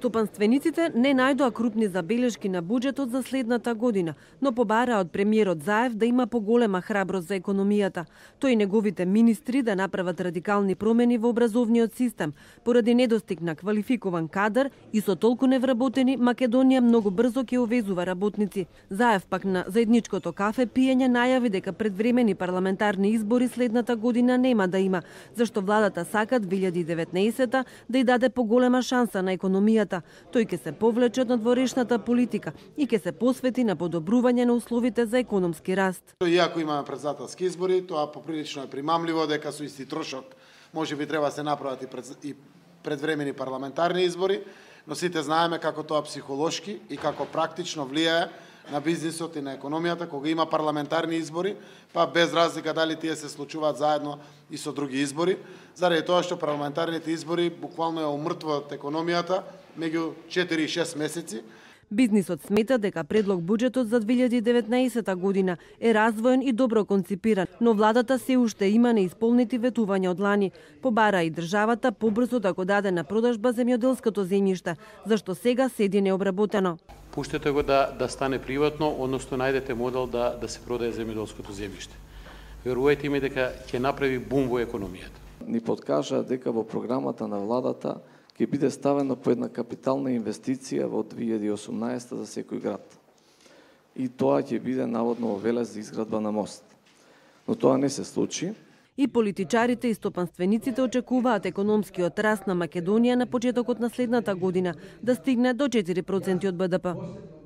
Стопанствениците не најдоа крупни забелешки на буџетот за следната година, но побараа од премиерот Заев да има поголема храброст за економијата. Тој и неговите министри да направат радикални промени во образовниот систем, поради недостиг на квалификуван кадар и со толку невработени, Македонија многу брзо ќе увезува работници. Заев пак на заедничкото кафе пиење најави дека предвремени парламентарни избори следната година нема да има, зашто владата сака 2019 да ја даде поголема шанса на економијата. Тој ќе се повлече од надворешната политика и ќе се посвети на подобрување на условите за економски раст. Иако имаме председателски избори, тоа поприлично е примамливо дека со исти трошок можеби треба да се направат и предвремени парламентарни избори, но сите знаеме како тоа психолошки и како практично влијае на бизнисот и на економијата кога има парламентарни избори, па без разлика дали тие се случуваат заедно и со други избори, заради тоа што парламентарните избори буквално ја умртвуваат економијата меѓу 4 и 6 месеци. Бизнисот смета дека предлог буџетот за 2019 година е развоен и добро конципиран, но владата се уште има неисполнети ветувања од лани. Побара и државата побрзо да го даде на продажба земјоделското земјиште, зашто сега седи необработено. Пуштете го да стане приватно, односно најдете модел да се продае земјоделското земјиште. Верувајте ми дека ќе направи бум во економијата. Ни подкажа дека во програмата на владата ќе биде ставено по една капитална инвестиција во 2018 за секој град. И тоа ќе биде наводно во Велес за изградба на мост. Но тоа не се случи. И политичарите и стопанствениците очекуваат економскиот раст на Македонија на почетокот на следната година да стигне до 4% од БДП.